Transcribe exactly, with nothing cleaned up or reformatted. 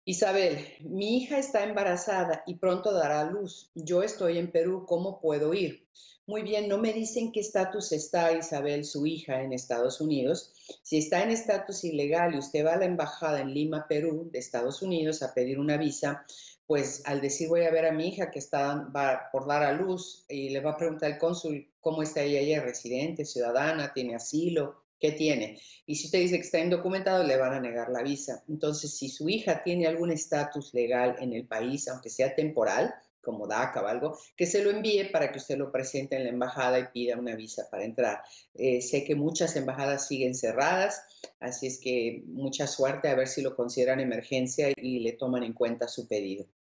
Isabel, mi hija está embarazada y pronto dará a luz. Yo estoy en Perú, ¿cómo puedo ir? Muy bien, no me dicen qué estatus está Isabel, su hija, en Estados Unidos. Si está en estatus ilegal y usted va a la embajada en Lima, Perú, de Estados Unidos a pedir una visa, pues al decir voy a ver a mi hija que está va por dar a luz y le va a preguntar al cónsul cómo está ella, ella es residente, ciudadana, tiene asilo, ¿qué tiene? Y si usted dice que está indocumentado, le van a negar la visa. Entonces, si su hija tiene algún estatus legal en el país, aunque sea temporal, como DACA o algo, que se lo envíe para que usted lo presente en la embajada y pida una visa para entrar. Eh, sé que muchas embajadas siguen cerradas, así es que mucha suerte a ver si lo consideran emergencia y le toman en cuenta su pedido.